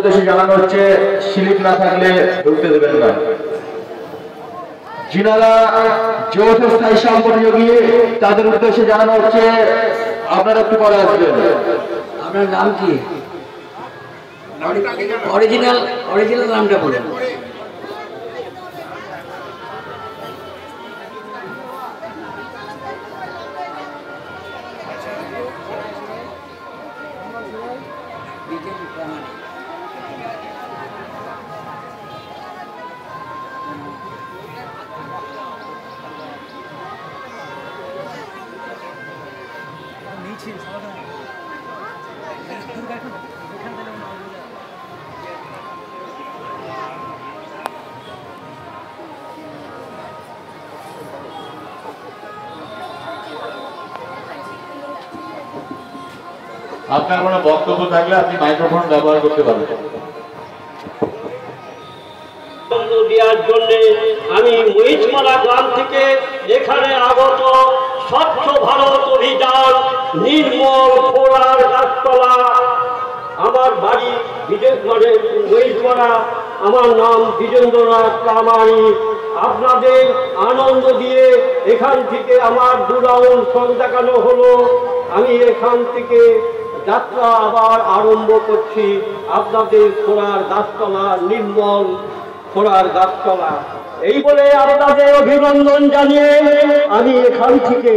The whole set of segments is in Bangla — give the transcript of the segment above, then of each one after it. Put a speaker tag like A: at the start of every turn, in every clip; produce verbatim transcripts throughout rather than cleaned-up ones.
A: উদ্দেশ্যে জানানো হচ্ছে স্লিপ না থাকলে ঢুকতে দেবেন না। যিনারা যৌথ স্থায়ী সংগঠনযোগী তাদের উদ্দেশ্যে জানানো হচ্ছে আপনারা একটু পরে আসবেন।
B: আপনার নাম কি? অরিজিনাল অরিজিনাল নামটা বলেন।
A: আপনার কোনো বক্তব্য থাকলে আপনি মাইক্রোফোন ব্যবহার করতে পারবেন।
C: দেওয়ার জন্য আমি মহিষমালা গ্রাম থেকে এখানে আগত স্বচ্ছ ভারত অভিযান নির্মল খোলার গাছতলা, আমার বাড়ি বিজয়গড়ে মহিষমালা, আমার নাম বিজেন্দ্রনাথ কামারি। আপনাদের আনন্দ দিয়ে এখান থেকে আমার দু রাউন্ড সং দেখানো হলো। আমি এখান থেকে যাত্রা আবার আরম্ভ করছি আপনাদের খোলার গাছতলা, নির্মল খোলার গাছতলা। এই বলে আপনাদের অভিনন্দন জানিয়ে আমি এখান থেকে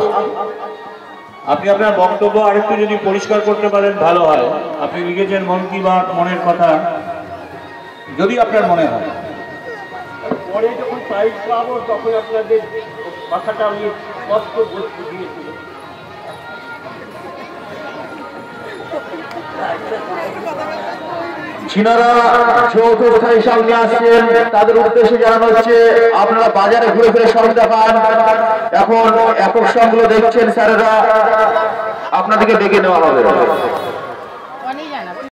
D: আপনি আপনার বক্তব্য আরেকটু যদি পরিষ্কার করতে পারেন ভালো হয়। আপনি লিখেছেন মন কি বাত, মনের কথা, যদি আপনার মনে হয়।
C: পরে যখন প্রাইজ পাবো তখন আপনাদের কথাটা আমি স্পষ্ট বলতে দিয়েছি।
A: যিনারা যৌথ স্থায়ী সামনে আসছেন তাদের উদ্দেশ্যে জানানো হচ্ছে আপনারা বাজারে ঘুরে ফিরে সংস্থা পান, এখন একক সংগুলো দেখছেন স্যারেরা, আপনাদেরকে ডেকে নেওয়া হবে।